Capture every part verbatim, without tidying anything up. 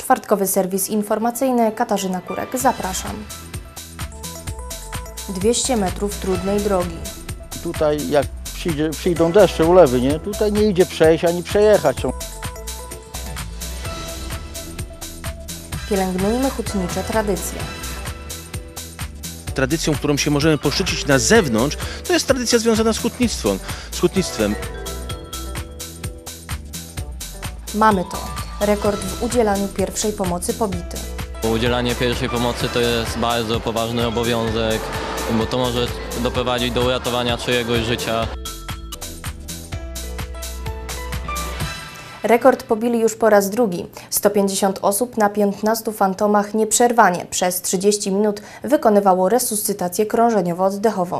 Czwartkowy serwis informacyjny, Katarzyna Kurek, zapraszam. dwieście metrów trudnej drogi. Tutaj jak przyjdzie, przyjdą deszcze, ulewy, nie? Tutaj nie idzie przejść ani przejechać. Pielęgnujmy hutnicze tradycje. Tradycją, którą się możemy poszczycić na zewnątrz, to jest tradycja związana z hutnictwem. Z hutnictwem. Mamy to. Rekord w udzielaniu pierwszej pomocy pobity. Udzielanie pierwszej pomocy to jest bardzo poważny obowiązek, bo to może doprowadzić do uratowania czyjegoś życia. Rekord pobili już po raz drugi. sto pięćdziesiąt osób na piętnastu fantomach nieprzerwanie przez trzydzieści minut wykonywało resuscytację krążeniowo-oddechową.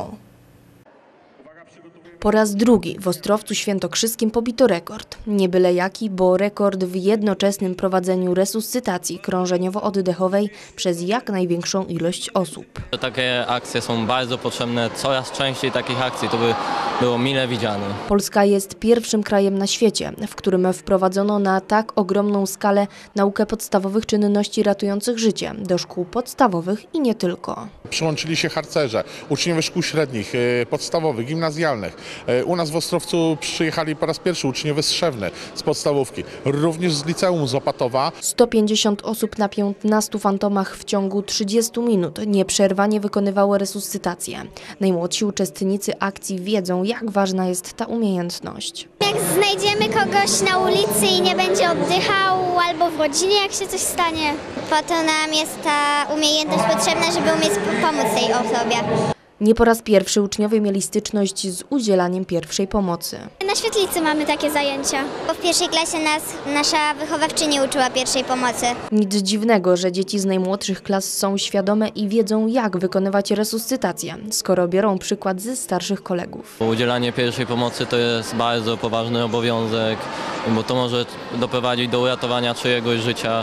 Po raz drugi w Ostrowcu Świętokrzyskim pobito rekord. Nie byle jaki, bo rekord w jednoczesnym prowadzeniu resuscytacji krążeniowo-oddechowej przez jak największą ilość osób. Takie akcje są bardzo potrzebne, coraz częściej takich akcji, to by było mile widziane. Polska jest pierwszym krajem na świecie, w którym wprowadzono na tak ogromną skalę naukę podstawowych czynności ratujących życie do szkół podstawowych i nie tylko. Przyłączyli się harcerze, uczniowie szkół średnich, podstawowych, gimnazjalnych. U nas w Ostrowcu przyjechali po raz pierwszy uczniowie z Szewny, z podstawówki, również z liceum z Opatowa. sto pięćdziesiąt osób na piętnastu fantomach w ciągu trzydziestu minut nieprzerwanie wykonywało resuscytację. Najmłodsi uczestnicy akcji wiedzą, jak ważna jest ta umiejętność. Jak znajdziemy kogoś na ulicy i nie będzie oddychał, albo w rodzinie, jak się coś stanie, po to nam jest ta umiejętność potrzebna, żeby umieć pomóc tej osobie. Nie po raz pierwszy uczniowie mieli styczność z udzielaniem pierwszej pomocy. Na świetlicy mamy takie zajęcia. Bo w pierwszej klasie nas nasza wychowawczyni uczyła pierwszej pomocy. Nic dziwnego, że dzieci z najmłodszych klas są świadome i wiedzą, jak wykonywać resuscytację, skoro biorą przykład ze starszych kolegów. Udzielanie pierwszej pomocy to jest bardzo poważny obowiązek, bo to może doprowadzić do uratowania czyjegoś życia.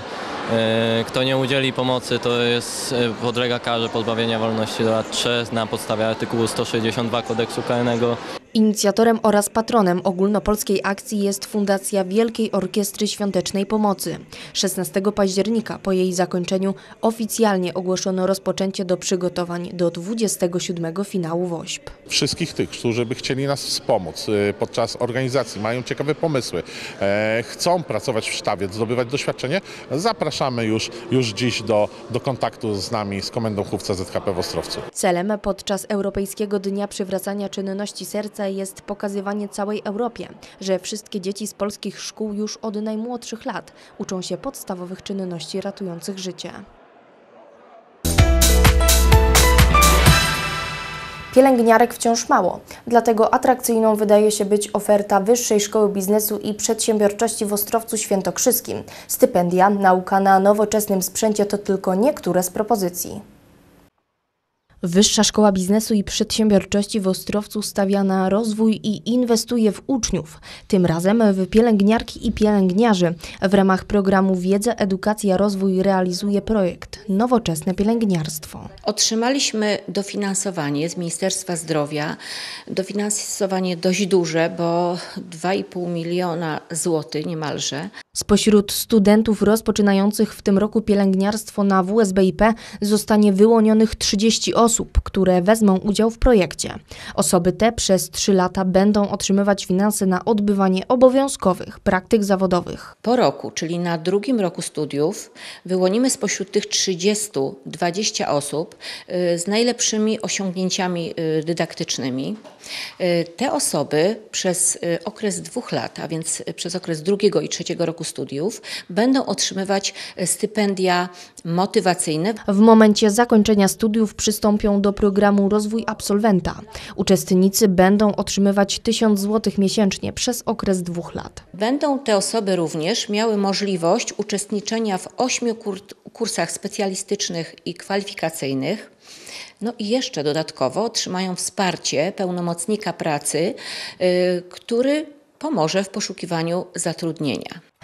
Kto nie udzieli pomocy, to jest podlega karze pozbawienia wolności do lat trzech na podstawie artykułu sto sześćdziesiąt dwa kodeksu karnego. Inicjatorem oraz patronem ogólnopolskiej akcji jest Fundacja Wielkiej Orkiestry Świątecznej Pomocy. szesnastego października po jej zakończeniu oficjalnie ogłoszono rozpoczęcie do przygotowań do dwudziestego siódmego finału WOŚP. Wszystkich tych, którzy by chcieli nas wspomóc podczas organizacji, mają ciekawe pomysły, chcą pracować w sztabie, zdobywać doświadczenie, zapraszamy już, już dziś do, do kontaktu z nami, z Komendą Chówca Z H P w Ostrowcu. Celem podczas Europejskiego Dnia Przywracania Czynności Serca jest pokazywanie całej Europie, że wszystkie dzieci z polskich szkół już od najmłodszych lat uczą się podstawowych czynności ratujących życie. Pielęgniarek wciąż mało, dlatego atrakcyjną wydaje się być oferta Wyższej Szkoły Biznesu i Przedsiębiorczości w Ostrowcu Świętokrzyskim. Stypendia, nauka na nowoczesnym sprzęcie to tylko niektóre z propozycji. Wyższa Szkoła Biznesu i Przedsiębiorczości w Ostrowcu stawia na rozwój i inwestuje w uczniów, tym razem w pielęgniarki i pielęgniarzy. W ramach programu Wiedza, Edukacja, Rozwój realizuje projekt Nowoczesne Pielęgniarstwo. Otrzymaliśmy dofinansowanie z Ministerstwa Zdrowia, dofinansowanie dość duże, bo dwa i pół miliona złotych niemalże. Spośród studentów rozpoczynających w tym roku pielęgniarstwo na W S B I P zostanie wyłonionych trzydzieści osób, które wezmą udział w projekcie. Osoby te przez trzy lata będą otrzymywać finanse na odbywanie obowiązkowych praktyk zawodowych. Po roku, czyli na drugim roku studiów, wyłonimy spośród tych trzydziestu dwadzieścia osób z najlepszymi osiągnięciami dydaktycznymi. Te osoby przez okres dwóch lat, a więc przez okres drugiego i trzeciego roku studiów, będą otrzymywać stypendia motywacyjne. W momencie zakończenia studiów przystąpią do programu Rozwój Absolwenta. Uczestnicy będą otrzymywać tysiąc złotych miesięcznie przez okres dwóch lat. Będą te osoby również miały możliwość uczestniczenia w ośmiu kur kursach specjalistycznych i kwalifikacyjnych. No i jeszcze dodatkowo otrzymają wsparcie pełnomocnika pracy, yy, który pomoże w poszukiwaniu zatrudnienia.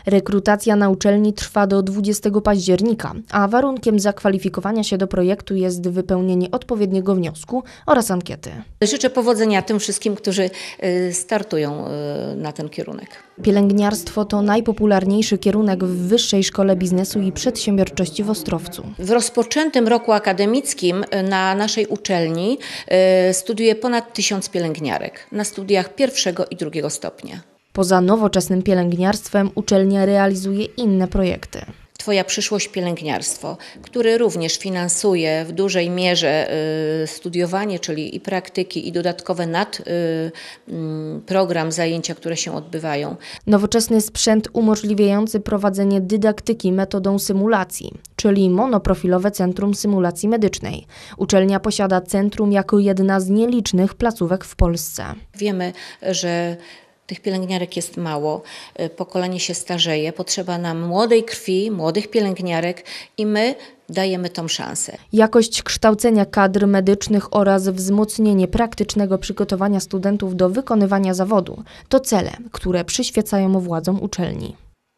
Rekrutacja na uczelni trwa do dwudziestego października, a warunkiem zakwalifikowania się do projektu jest wypełnienie odpowiedniego wniosku oraz ankiety. Życzę powodzenia tym wszystkim, którzy startują na ten kierunek. Pielęgniarstwo to najpopularniejszy kierunek w Wyższej Szkole Biznesu i Przedsiębiorczości w Ostrowcu. W rozpoczętym roku akademickim na naszej uczelni studiuje ponad tysiąc pielęgniarek na studiach pierwszego i drugiego stopnia. Poza nowoczesnym pielęgniarstwem uczelnia realizuje inne projekty. Twoja przyszłość pielęgniarstwo, które również finansuje w dużej mierze y, studiowanie, czyli i praktyki, i dodatkowe nad y, y, program zajęcia, które się odbywają. Nowoczesny sprzęt umożliwiający prowadzenie dydaktyki metodą symulacji, czyli monoprofilowe Centrum Symulacji Medycznej. Uczelnia posiada centrum jako jedna z nielicznych placówek w Polsce. Wiemy, że tych pielęgniarek jest mało, pokolenie się starzeje, potrzeba nam młodej krwi, młodych pielęgniarek i my dajemy tą szansę. Jakość kształcenia kadr medycznych oraz wzmocnienie praktycznego przygotowania studentów do wykonywania zawodu to cele, które przyświecają władzom uczelni.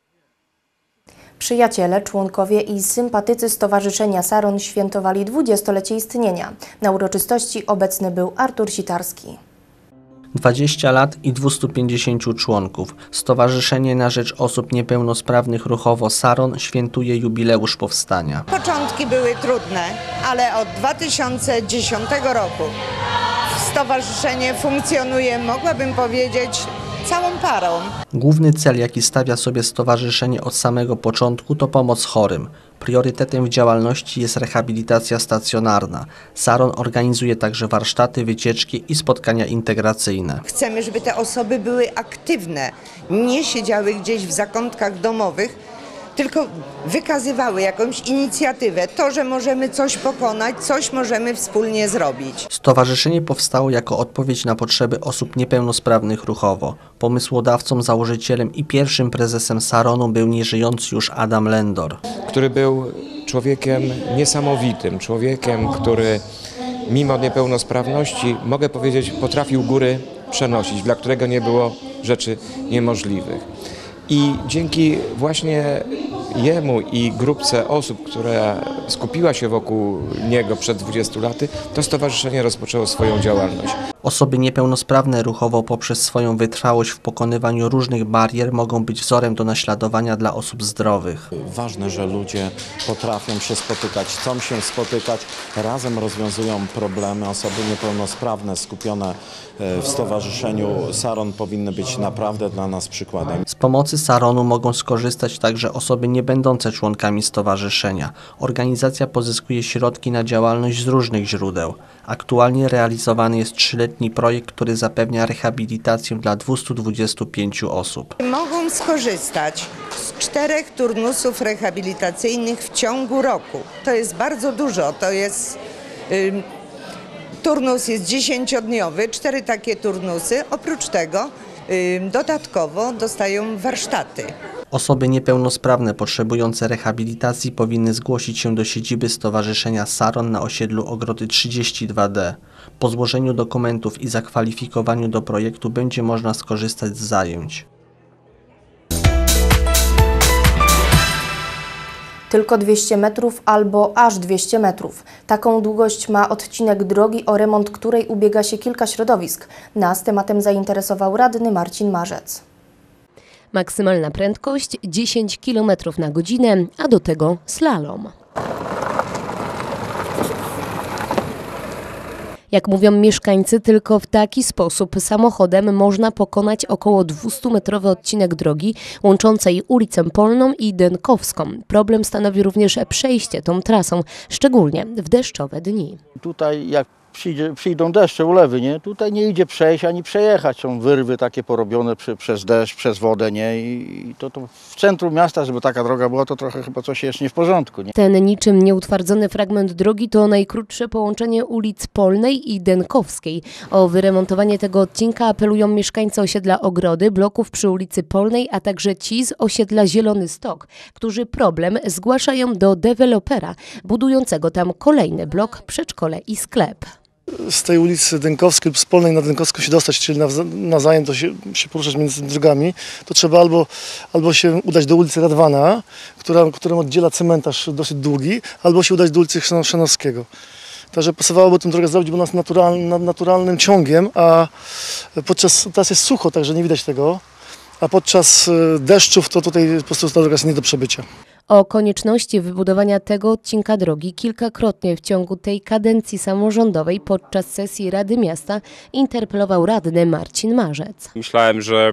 Przyjaciele, członkowie i sympatycy Stowarzyszenia Saron świętowali dwudziestolecie istnienia. Na uroczystości obecny był Artur Sitarski. dwadzieścia lat i dwieście pięćdziesiąt członków. Stowarzyszenie na rzecz osób niepełnosprawnych ruchowo Saron świętuje jubileusz powstania. Początki były trudne, ale od dwa tysiące dziesiątego roku stowarzyszenie funkcjonuje, mogłabym powiedzieć, całą parą. Główny cel, jaki stawia sobie stowarzyszenie od samego początku, to pomoc chorym. Priorytetem w działalności jest rehabilitacja stacjonarna. Saron organizuje także warsztaty, wycieczki i spotkania integracyjne. Chcemy, żeby te osoby były aktywne, nie siedziały gdzieś w zakątkach domowych, tylko wykazywały jakąś inicjatywę, to, że możemy coś pokonać, coś możemy wspólnie zrobić. Stowarzyszenie powstało jako odpowiedź na potrzeby osób niepełnosprawnych ruchowo. Pomysłodawcą, założycielem i pierwszym prezesem Saronu był nieżyjący już Adam Lendor, który był człowiekiem niesamowitym, człowiekiem, który mimo niepełnosprawności, mogę powiedzieć, potrafił góry przenosić, dla którego nie było rzeczy niemożliwych. I dzięki właśnie jemu i grupce osób, która skupiła się wokół niego przed dwudziestu laty, to stowarzyszenie rozpoczęło swoją działalność. Osoby niepełnosprawne ruchowo poprzez swoją wytrwałość w pokonywaniu różnych barier mogą być wzorem do naśladowania dla osób zdrowych. Ważne, że ludzie potrafią się spotykać, chcą się spotykać, razem rozwiązują problemy. Osoby niepełnosprawne skupione w Stowarzyszeniu Saron powinny być naprawdę dla nas przykładem. Z pomocy Saronu mogą skorzystać także osoby nie będące członkami stowarzyszenia. Organizacja pozyskuje środki na działalność z różnych źródeł. Aktualnie realizowany jest trzyletni projekt, który zapewnia rehabilitację dla dwieście dwadzieścia pięć osób. Mogą skorzystać z czterech turnusów rehabilitacyjnych w ciągu roku. To jest bardzo dużo, to jest... Yy, turnus jest dziesięciodniowy, cztery takie turnusy. Oprócz tego yy, dodatkowo dostają warsztaty. Osoby niepełnosprawne potrzebujące rehabilitacji powinny zgłosić się do siedziby Stowarzyszenia Saron na osiedlu Ogrody trzydzieści dwa D. Po złożeniu dokumentów i zakwalifikowaniu do projektu będzie można skorzystać z zajęć. Tylko dwieście metrów albo aż dwieście metrów. Taką długość ma odcinek drogi, o remont której ubiega się kilka środowisk. Nas tematem zainteresował radny Marcin Marzec. Maksymalna prędkość dziesięć kilometrów na godzinę, a do tego slalom. Jak mówią mieszkańcy, tylko w taki sposób samochodem można pokonać około dwustumetrowy odcinek drogi łączącej ulicę Polną i Dękowską. Problem stanowi również przejście tą trasą, szczególnie w deszczowe dni. Tutaj jak przyjdzie, przyjdą deszcze, ulewy, nie? Tutaj nie idzie przejść ani przejechać. Są wyrwy takie porobione przy, przez deszcz, przez wodę, nie? I, i to, to w centrum miasta, żeby taka droga była, to trochę chyba coś jest nie w porządku, nie? Ten niczym nieutwardzony fragment drogi to najkrótsze połączenie ulic Polnej i Dękowskiej. O wyremontowanie tego odcinka apelują mieszkańcy osiedla Ogrody, bloków przy ulicy Polnej, a także ci z osiedla Zielony Stok, którzy problem zgłaszają do dewelopera budującego tam kolejny blok, przedszkole i sklep. z tej ulicy Dękowskiej lub z Polnej na Dękowską się dostać, czyli nawzajem to się, się poruszać między tymi drogami, to trzeba albo, albo się udać do ulicy Radwana, która, którą oddziela cementarz dosyć długi, albo się udać do ulicy Chrzanowskiego. Także pasowałoby tę drogę zrobić, bo nas naturalnym, naturalnym ciągiem, a podczas, teraz jest sucho, także nie widać tego, a podczas deszczów to tutaj po prostu ta droga jest nie do przebycia. O konieczności wybudowania tego odcinka drogi kilkakrotnie w ciągu tej kadencji samorządowej podczas sesji Rady Miasta interpelował radny Marcin Marzec. Myślałem, że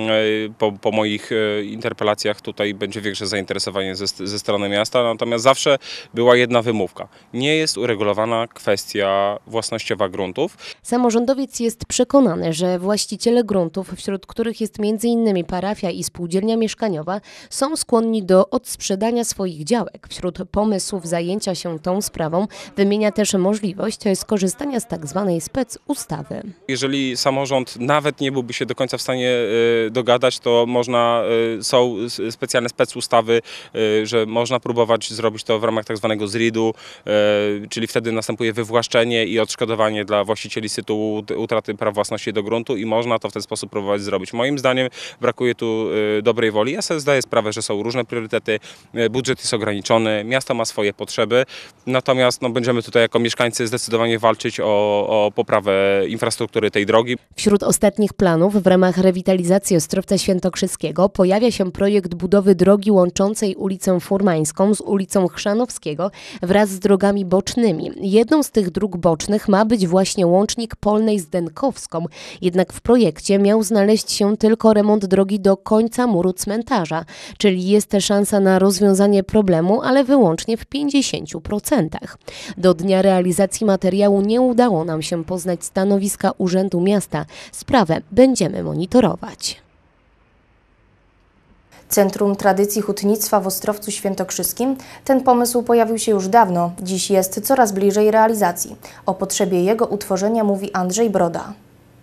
po, po moich interpelacjach tutaj będzie większe zainteresowanie ze, ze strony miasta, natomiast zawsze była jedna wymówka. Nie jest uregulowana kwestia własnościowa gruntów. Samorządowiec jest przekonany, że właściciele gruntów, wśród których jest między innymi parafia i spółdzielnia mieszkaniowa, są skłonni do odsprzedania swoich działek. Wśród pomysłów zajęcia się tą sprawą wymienia też możliwość skorzystania z tak zwanej specustawy. Jeżeli samorząd nawet nie byłby się do końca w stanie dogadać, to można, są specjalne specustawy, że można próbować zrobić to w ramach tak zwanego zridu, czyli wtedy następuje wywłaszczenie i odszkodowanie dla właścicieli z tytułu utraty praw własności do gruntu i można to w ten sposób próbować zrobić. Moim zdaniem brakuje tu dobrej woli. Ja sobie zdaję sprawę, że są różne priorytety. Budżet jest ograniczony, miasto ma swoje potrzeby, natomiast no, będziemy tutaj jako mieszkańcy zdecydowanie walczyć o, o poprawę infrastruktury tej drogi. Wśród ostatnich planów w ramach rewitalizacji Ostrowca Świętokrzyskiego pojawia się projekt budowy drogi łączącej ulicę Furmańską z ulicą Chrzanowskiego wraz z drogami bocznymi. Jedną z tych dróg bocznych ma być właśnie łącznik Polnej z Dękowską, jednak w projekcie miał znaleźć się tylko remont drogi do końca muru cmentarza, czyli jest też szansa na rozwiązanie problemu, ale wyłącznie w pięćdziesięciu procentach. Do dnia realizacji materiału nie udało nam się poznać stanowiska Urzędu Miasta. Sprawę będziemy monitorować. Centrum Tradycji Hutnictwa w Ostrowcu Świętokrzyskim. Ten pomysł pojawił się już dawno, dziś jest coraz bliżej realizacji. O potrzebie jego utworzenia mówi Andrzej Broda.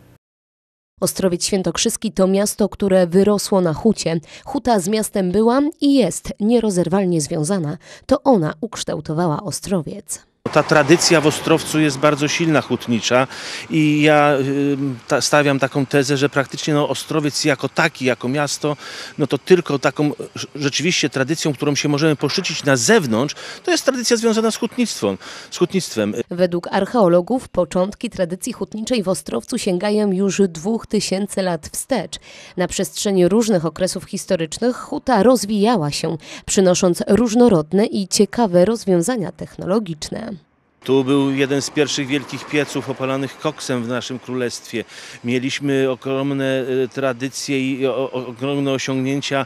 Ostrowiec Świętokrzyski to miasto, które wyrosło na hucie. Huta z miastem była i jest nierozerwalnie związana. To ona ukształtowała Ostrowiec. Ta tradycja w Ostrowcu jest bardzo silna, hutnicza i ja y, ta, stawiam taką tezę, że praktycznie no, Ostrowiec jako taki, jako miasto, no to tylko taką rzeczywiście tradycją, którą się możemy poszczycić na zewnątrz, to jest tradycja związana z hutnictwem. Z hutnictwem. Według archeologów początki tradycji hutniczej w Ostrowcu sięgają już dwóch tysięcy lat wstecz. Na przestrzeni różnych okresów historycznych huta rozwijała się, przynosząc różnorodne i ciekawe rozwiązania technologiczne. Tu był jeden z pierwszych wielkich pieców opalanych koksem w naszym królestwie. Mieliśmy ogromne tradycje i ogromne osiągnięcia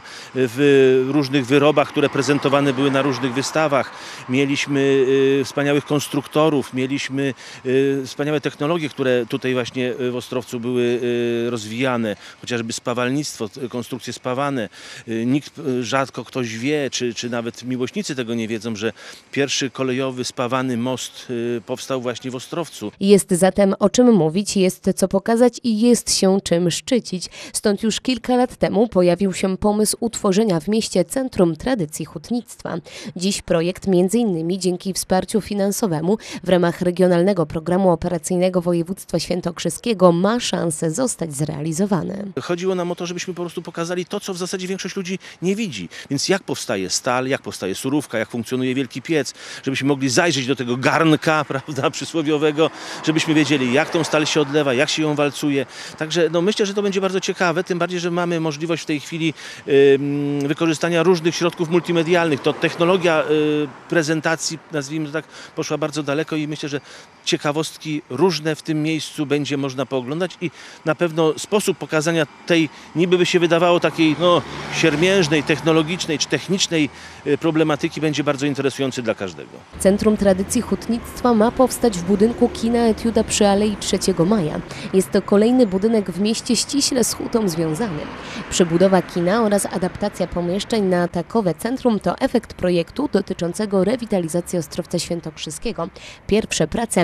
w różnych wyrobach, które prezentowane były na różnych wystawach. Mieliśmy wspaniałych konstruktorów, mieliśmy wspaniałe technologie, które tutaj właśnie w Ostrowcu były rozwijane. Chociażby spawalnictwo, konstrukcje spawane. Nikt, rzadko ktoś wie, czy, czy nawet miłośnicy tego nie wiedzą, że pierwszy kolejowy spawany most powstał właśnie w Ostrowcu. Jest zatem o czym mówić, jest co pokazać i jest się czym szczycić. Stąd już kilka lat temu pojawił się pomysł utworzenia w mieście Centrum Tradycji Hutnictwa. Dziś projekt między innymi dzięki wsparciu finansowemu w ramach Regionalnego Programu Operacyjnego Województwa Świętokrzyskiego ma szansę zostać zrealizowany. Chodziło nam o to, żebyśmy po prostu pokazali to, co w zasadzie większość ludzi nie widzi. Więc jak powstaje stal, jak powstaje surówka, jak funkcjonuje wielki piec, żebyśmy mogli zajrzeć do tego garnka, prawda, przysłowiowego, żebyśmy wiedzieli, jak tą stal się odlewa, jak się ją walcuje. Także no, myślę, że to będzie bardzo ciekawe, tym bardziej, że mamy możliwość w tej chwili y, wykorzystania różnych środków multimedialnych. To technologia y, prezentacji, nazwijmy to tak, poszła bardzo daleko i myślę, że ciekawostki różne w tym miejscu będzie można pooglądać i na pewno sposób pokazania tej, niby by się wydawało, takiej no, siermiężnej, technologicznej czy technicznej y, problematyki będzie bardzo interesujący dla każdego. Centrum Tradycji Hutnictwa ma powstać w budynku kina Etiuda przy Alei trzeciego Maja. Jest to kolejny budynek w mieście ściśle z hutą związany. Przebudowa kina oraz adaptacja pomieszczeń na takowe centrum to efekt projektu dotyczącego rewitalizacji Ostrowca Świętokrzyskiego. Pierwsze prace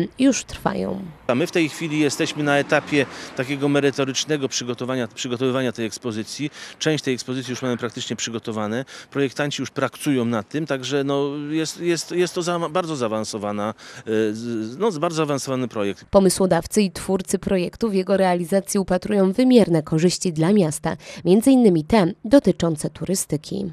już trwają. A my w tej chwili jesteśmy na etapie takiego merytorycznego przygotowania, przygotowywania tej ekspozycji. Część tej ekspozycji już mamy praktycznie przygotowane. Projektanci już pracują nad tym, także no jest, jest, jest to za, bardzo zaawansowana, no bardzo zaawansowany projekt. Pomysłodawcy i twórcy projektu w jego realizacji upatrują wymierne korzyści dla miasta, między innymi te dotyczące turystyki.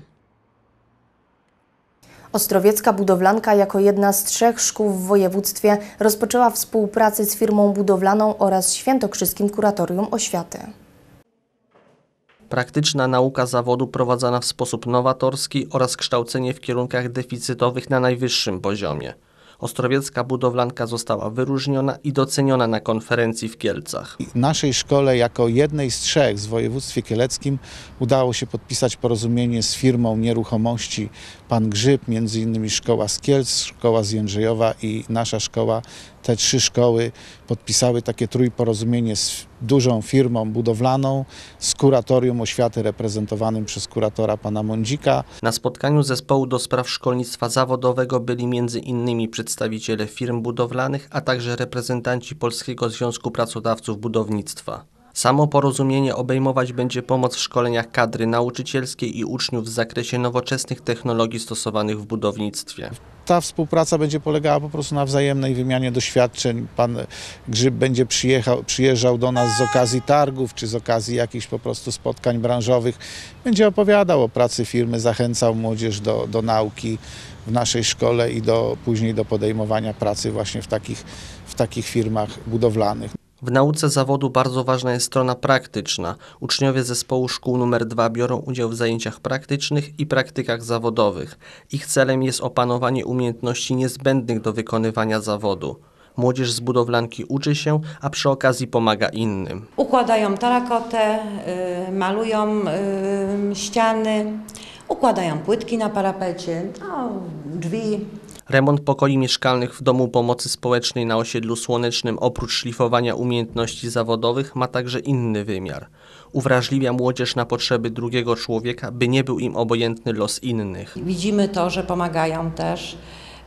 Ostrowiecka Budowlanka jako jedna z trzech szkół w województwie rozpoczęła współpracę z firmą budowlaną oraz Świętokrzyskim Kuratorium Oświaty. Praktyczna nauka zawodu prowadzona w sposób nowatorski oraz kształcenie w kierunkach deficytowych na najwyższym poziomie. Ostrowiecka Budowlanka została wyróżniona i doceniona na konferencji w Kielcach. Naszej szkole jako jednej z trzech w województwie kieleckim udało się podpisać porozumienie z firmą nieruchomości Pan Grzyb, między innymi szkoła z Kielc, szkoła z Jędrzejowa i nasza szkoła. Te trzy szkoły podpisały takie trójporozumienie z dużą firmą budowlaną, z Kuratorium Oświaty reprezentowanym przez kuratora pana Mądzika. Na spotkaniu zespołu do spraw szkolnictwa zawodowego byli między innymi przedstawiciele firm budowlanych, a także reprezentanci Polskiego Związku Pracodawców Budownictwa. Samo porozumienie obejmować będzie pomoc w szkoleniach kadry nauczycielskiej i uczniów w zakresie nowoczesnych technologii stosowanych w budownictwie. Ta współpraca będzie polegała po prostu na wzajemnej wymianie doświadczeń. Pan Grzyb będzie przyjechał, przyjeżdżał do nas z okazji targów, czy z okazji jakichś po prostu spotkań branżowych. Będzie opowiadał o pracy firmy, zachęcał młodzież do, do nauki w naszej szkole i do, później do podejmowania pracy właśnie w takich, w takich firmach budowlanych. W nauce zawodu bardzo ważna jest strona praktyczna. Uczniowie zespołu szkół numer dwa biorą udział w zajęciach praktycznych i praktykach zawodowych. Ich celem jest opanowanie umiejętności niezbędnych do wykonywania zawodu. Młodzież z budowlanki uczy się, a przy okazji pomaga innym. Układają tarakotę, yy, malują yy, ściany, układają płytki na parapecie, no, drzwi. Remont pokoi mieszkalnych w Domu Pomocy Społecznej na osiedlu Słonecznym oprócz szlifowania umiejętności zawodowych ma także inny wymiar. Uwrażliwia młodzież na potrzeby drugiego człowieka, by nie był im obojętny los innych. Widzimy to, że pomagają też.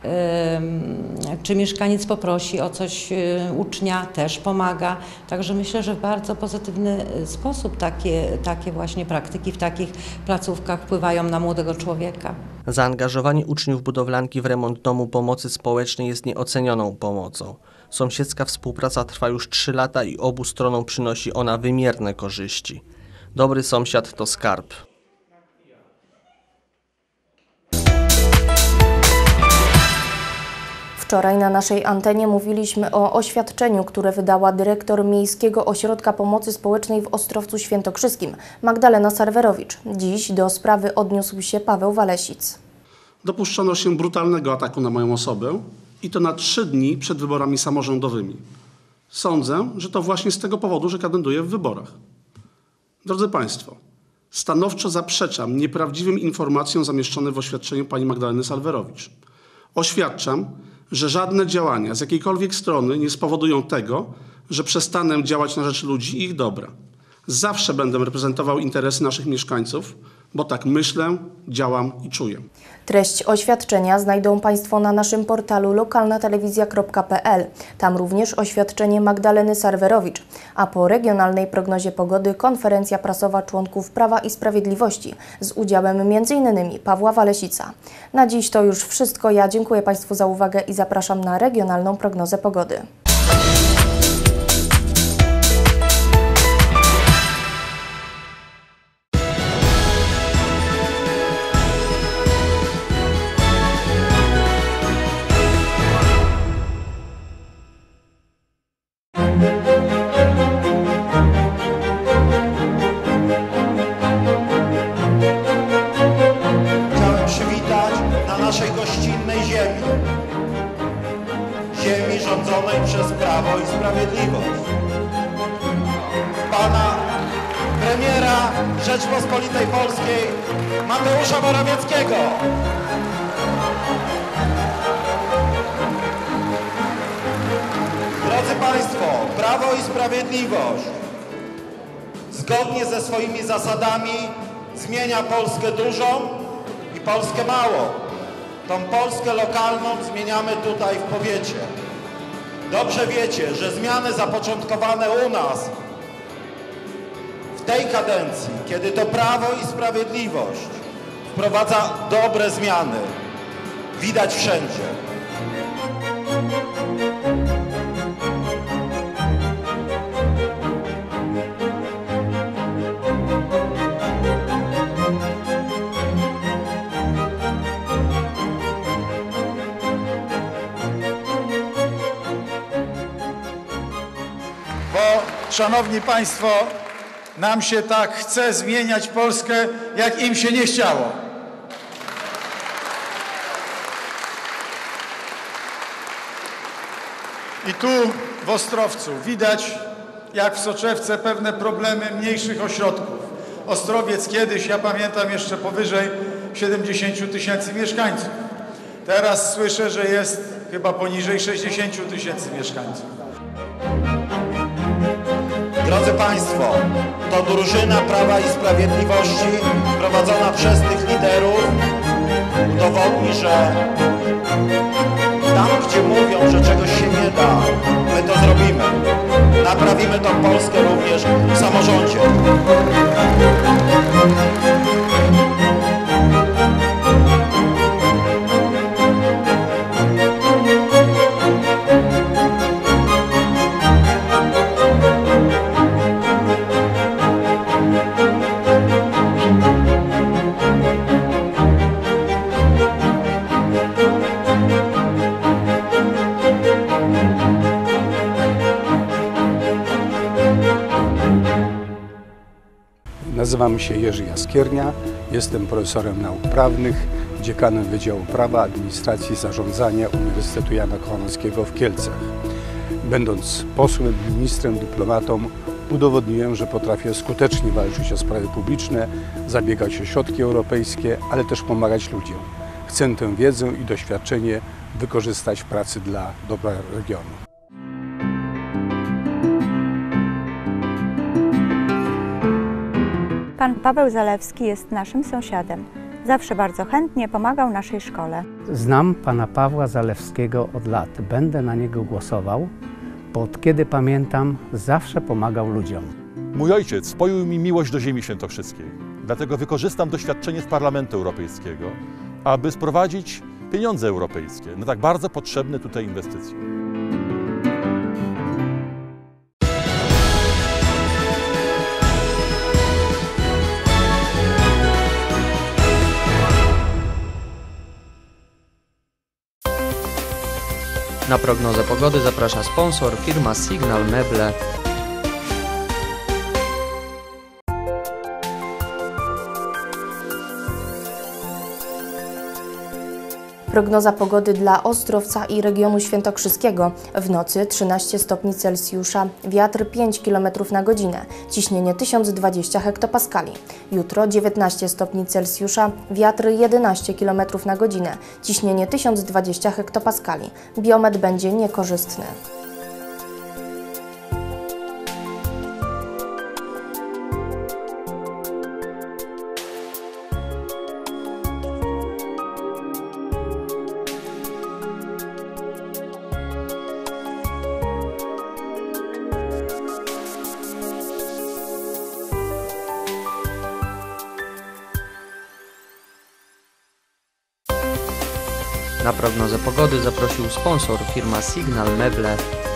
Czy mieszkaniec poprosi o coś ucznia, też pomaga. Także myślę, że w bardzo pozytywny sposób takie, takie właśnie praktyki w takich placówkach wpływają na młodego człowieka. Zaangażowanie uczniów budowlanki w remont Domu Pomocy Społecznej jest nieocenioną pomocą. Sąsiedzka współpraca trwa już trzy lata i obu stronom przynosi ona wymierne korzyści. Dobry sąsiad to skarb. Wczoraj na naszej antenie mówiliśmy o oświadczeniu, które wydała dyrektor Miejskiego Ośrodka Pomocy Społecznej w Ostrowcu Świętokrzyskim, Magdalena Sarwerowicz. Dziś do sprawy odniósł się Paweł Walesic. Dopuszczono się brutalnego ataku na moją osobę i to na trzy dni przed wyborami samorządowymi. Sądzę, że to właśnie z tego powodu, że kandyduję w wyborach. Drodzy Państwo, stanowczo zaprzeczam nieprawdziwym informacjom zamieszczonym w oświadczeniu pani Magdaleny Sarwerowicz. Oświadczam, że żadne działania z jakiejkolwiek strony nie spowodują tego, że przestanę działać na rzecz ludzi i ich dobra. Zawsze będę reprezentował interesy naszych mieszkańców, bo tak myślę, działam i czuję. Treść oświadczenia znajdą Państwo na naszym portalu lokalna telewizja kropka p l. Tam również oświadczenie Magdaleny Sarwerowicz, a po regionalnej prognozie pogody konferencja prasowa członków Prawa i Sprawiedliwości z udziałem między innymi Pawła Walesica. Na dziś to już wszystko. Ja dziękuję Państwu za uwagę i zapraszam na regionalną prognozę pogody. Chciałem przywitać na naszej gościnnej ziemi, ziemi rządzonej przez Prawo i Sprawiedliwość, pana premiera Rzeczpospolitej Polskiej Mateusza Morawieckiego. Drodzy Państwo, Prawo i Sprawiedliwość zgodnie ze swoimi zasadami zmienia Polskę dużą i Polskę małą. Tą Polskę lokalną zmieniamy tutaj w powiecie. Dobrze wiecie, że zmiany zapoczątkowane u nas w tej kadencji, kiedy to Prawo i Sprawiedliwość wprowadza dobre zmiany, widać wszędzie. Bo, szanowni państwo, nam się tak chce zmieniać Polskę, jak im się nie chciało. I tu w Ostrowcu widać, jak w soczewce, pewne problemy mniejszych ośrodków. Ostrowiec kiedyś, ja pamiętam, jeszcze powyżej siedemdziesięciu tysięcy mieszkańców. Teraz słyszę, że jest chyba poniżej sześćdziesięciu tysięcy mieszkańców. Drodzy Państwo, to drużyna Prawa i Sprawiedliwości prowadzona przez tych liderów udowodni, że tam, gdzie mówią, że czegoś się nie da, my to zrobimy. Naprawimy tą Polskę również w samorządzie. Nazywam się Jerzy Jaskiernia, jestem profesorem nauk prawnych, dziekanem Wydziału Prawa, Administracji i Zarządzania Uniwersytetu Jana Kochanowskiego w Kielcach. Będąc posłem, ministrem, dyplomatą, udowodniłem, że potrafię skutecznie walczyć o sprawy publiczne, zabiegać o środki europejskie, ale też pomagać ludziom. Chcę tę wiedzę i doświadczenie wykorzystać w pracy dla dobra regionu. Pan Paweł Zalewski jest naszym sąsiadem. Zawsze bardzo chętnie pomagał naszej szkole. Znam pana Pawła Zalewskiego od lat. Będę na niego głosował, bo od kiedy pamiętam, zawsze pomagał ludziom. Mój ojciec spoił mi miłość do ziemi świętokrzyskiej. Dlatego wykorzystam doświadczenie z Parlamentu Europejskiego, aby sprowadzić pieniądze europejskie na tak bardzo potrzebne tutaj inwestycje. Na prognozę pogody zaprasza sponsor, firma Signal Meble. Prognoza pogody dla Ostrowca i regionu świętokrzyskiego. W nocy trzynaście stopni Celsjusza, wiatr pięć kilometrów na godzinę, ciśnienie tysiąc dwadzieścia hektopaskali. Jutro dziewiętnaście stopni Celsjusza, wiatr jedenaście kilometrów na godzinę, ciśnienie tysiąc dwadzieścia hektopaskali. Biometr będzie niekorzystny. Na prognozę pogody zaprosił sponsor, firma Signal Meble.